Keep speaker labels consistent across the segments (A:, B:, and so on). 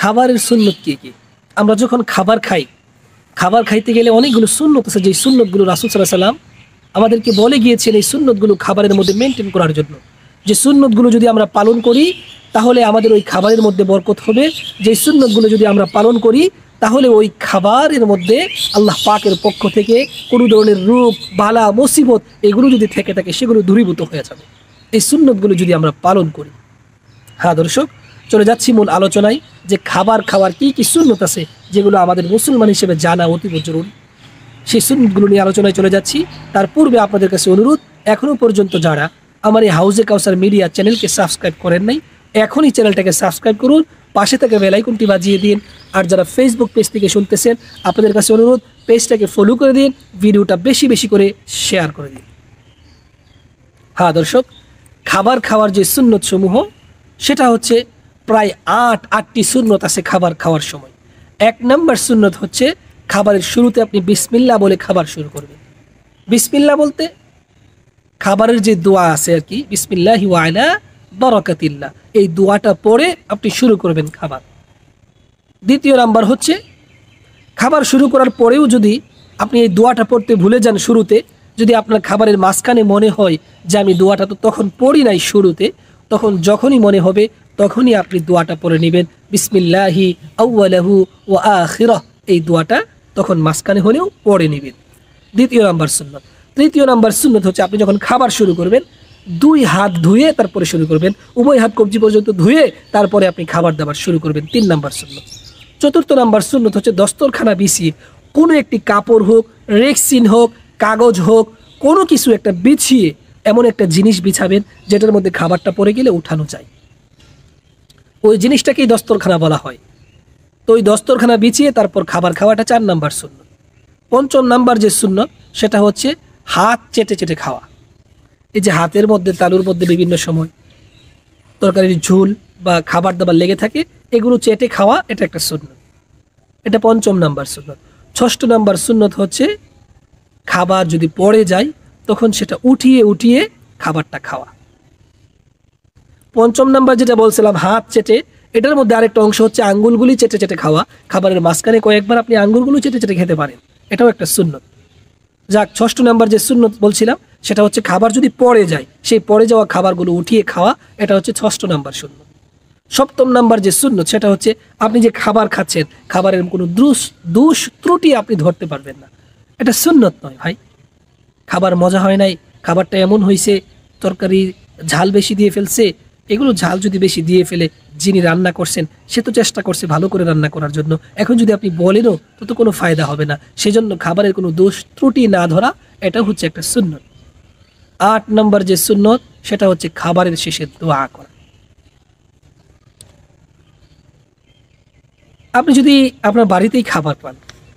A: খাবারের সুন্নত কি কি? আমরা যখন খাবার খাই, খাবার খাইতে গেলে অনেকগুলো সুন্নত আছে, যে সুন্নতগুলো রাসূল সাল্লাল্লাহু আলাইহি ওয়াসাল্লাম আমাদেরকে বলে গিয়েছেন এই সুন্নতগুলো খাবারের মধ্যে মেনটেন করার জন্য। যে সুন্নতগুলো যদি আমরা পালন করি তাহলে আমাদের ওই খাবারের মধ্যে বরকত হবে। যে সুন্নতগুলো যদি আমরা পালন করি তাহলে ওই খাবারের মধ্যে আল্লাহ পাকের পক্ষ থেকে কোনো ধরনের রোগ বালা মুসিবত এগুলো যদি থেকে থাকে সেগুলো দূরীভূত হয়ে যাবে এই সুন্নতগুলো যদি আমরা পালন করি। হ্যাঁ দর্শক, চলে যাচ্ছি মূল আলোচনায়, যে খাবার খাওয়ার কি কি সুন্নত আছে যেগুলো আমাদের মুসলমান হিসেবে জানা অতীব জরুরি। সেই সুন্নতগুলো নিয়ে আলোচনায় চলে যাচ্ছি। তার পূর্বে আপনাদের কাছে অনুরোধ, এখনও পর্যন্ত যারা আমার এই হাউজে কাউসার মিডিয়া চ্যানেলকে সাবস্ক্রাইব করেন নাই, এখনই চ্যানেলটাকে সাবস্ক্রাইব করুন, পাশে থেকে বেল আইকনটি বাজিয়ে দিন। আর যারা ফেসবুক পেজ থেকে শুনতেছেন আপনাদের কাছে অনুরোধ, পেজটাকে ফলো করে দিন, ভিডিওটা বেশি বেশি করে শেয়ার করে দিন। হ্যাঁ দর্শক, খাবার খাওয়ার যে সুন্নত সমূহ সেটা হচ্ছে প্রায় আটটি সুন্নত আছে খাবার খাওয়ার সময়। 1 নম্বর সুন্নত হচ্ছে খাবারের শুরুতে আপনি বিসমিল্লাহ বলে খাবার শুরু করবেন। বিসমিল্লাহ বলতে খাবারের যে দোয়া আছে আর কি, বিসমিল্লাহি ওয়া আলা বারাকাতিল্লাহ, এই দোয়াটা পড়ে আপনি শুরু করবেন খাবার। 2 নাম্বার হচ্ছে খাবার শুরু করার পরেও যদি আপনি এই দোয়াটা পড়তে ভুলে যান শুরুতে, যদি আপনার খাবারের মাঝখানে মনে হয় যে আমি দোয়াটা তো তখন পড়ি নাই শুরুতে, তখন যখনই মনে হবে তখনই আপনি দোয়াটা পড়ে নেবেন, বিসমিল্লাহি আউয়ালাহু ওয়া আখিরাহ, এই দোয়াটা তখন মাঝখানে হলেও পড়ে নেবেন। 2 নাম্বার সুন্নত। 3 নাম্বার সুন্নত হচ্ছে আপনি যখন খাবার শুরু করবেন 2 হাত ধুয়ে তারপরে শুরু করবেন, উভয় হাত কবজি পর্যন্ত ধুয়ে তারপরে আপনি খাবার দাবার শুরু করবেন। 3 নাম্বার সুন্নত। 4 নাম্বার সুন্নত হচ্ছে দস্তরখানা বিছিয়ে কোনো একটি কাপড় হোক, রেক্সিন হোক, কাগজ হোক, কোনো কিছু একটা বিছিয়ে এমন একটা জিনিস বিছাবেন যেটার মধ্যে খাবারটা পড়ে গেলে উঠানো যায়, ওই জিনিসটাকেই দস্তরখানা বলা হয়। তো ওই দস্তরখানা বিছিয়ে তারপর খাবার খাওয়াটা 4 নাম্বার সুন্নত। 5 নাম্বার যে সুন্নত সেটা হচ্ছে হাত চেটে চেটে খাওয়া। এই যে হাতের মধ্যে তালুর মধ্যে বিভিন্ন সময় তরকারির ঝোল বা খাবার দাবার লেগে থাকে, এগুলো চেটে খাওয়া, এটা একটা সুন্নত, এটা 5 নাম্বার সুন্নত। 6 নাম্বার সুন্নত হচ্ছে খাবার যদি পড়ে যায় তখন সেটা উঠিয়ে উঠিয়ে খাবারটা খাওয়া। 5 নাম্বার যেটা বলছিলাম হাত চেটে, এটার মধ্যে আরেকটা অংশ হচ্ছে আঙ্গুলগুলি চেটে চেটে খাওয়া। খাবারের মাঝখানে কয়েকবার আপনি আঙ্গুলগুলো চেটে চেটে খেতে পারেন, এটাও একটা সুন্নত। যাক, 6 নাম্বার যে সুন্নত বলছিলাম সেটা হচ্ছে খাবার যদি পড়ে যায় সেই পড়ে যাওয়া খাবারগুলো উঠিয়ে খাওয়া, এটা হচ্ছে 6 নাম্বার সুন্নত। 7 নাম্বার যে সুন্নত সেটা হচ্ছে আপনি যে খাবার খাচ্ছেন খাবারের কোনো দোষ ত্রুটি আপনি ধরতে পারবেন না, এটা সুন্নত নয় ভাই। খাবার মজা হয় নাই, খাবারটা এমন হয়েছে, তরকারি ঝাল বেশি দিয়ে ফেলছে, এগুলো ঝাল যদি বেশি দিয়ে ফেলে যিনি রান্না করছেন সে তো চেষ্টা করছে ভালো করে রান্না করার জন্য, এখন যদি আপনি বলেনও তো কোনো ফায়দা হবে না। সেজন্য খাবারের কোনো দোষ ত্রুটি না ধরা, এটা হচ্ছে একটা সুন্নত। 8 নাম্বার যে সুন্নত সেটা হচ্ছে খাবারের শেষে দোয়া করা। আপনি যদি আপনার বাড়িতেই খাবার পান,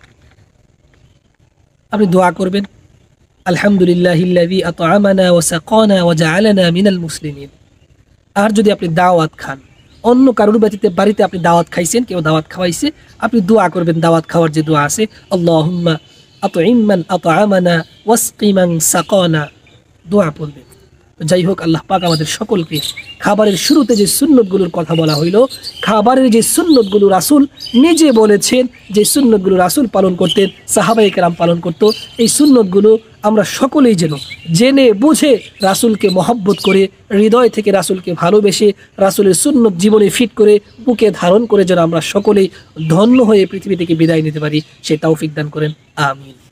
A: আপনি দোয়া করবেন, আলহামদুলিল্লাহিল্লাযী আত'আমানা ওয়া সাকানা ওয়া জা'আলানা মিনাল মুসলিমিন। আর যদি আপনি দাওয়াত খান, অন্য কারোর বাড়িতে আপনি দাওয়াত খাইছেন, কেউ দাওয়াত খাওয়াইছে, আপনি দোয়া করবেন দাওয়াত খাওয়ার যে দোয়া আছে, আল্লাহুম্মা আত'ইম মান আত'আমানা ওয়াসকি মান সাকানা, দোয়া পড়বেন। যাই হোক, আল্লাহ পাক আমাদের সকলকে খাবারের শুরুতে যে সুন্নতগুলোর কথা বলা হইল, খাবারের যে সুন্নতগুলো রাসূল নিজে বলেছেন যে সুন্নতগুলো রাসূল পালন করতেন, সাহাবায়ে কেরাম পালন করত, এই সুন্নতগুলো আমরা সকলেই যেন জেনে বুঝে রাসূলকে মহব্বত করে, হৃদয় থেকে রাসূলকে ভালোবেসে, রাসূলের সুন্নত জীবনে ফিট করে, বুকে ধারণ করে যেন আমরা সকলেই ধন্য হয়ে পৃথিবী থেকে বিদায় নিতে পারি, সে তৌফিক দান করেন, আমিন।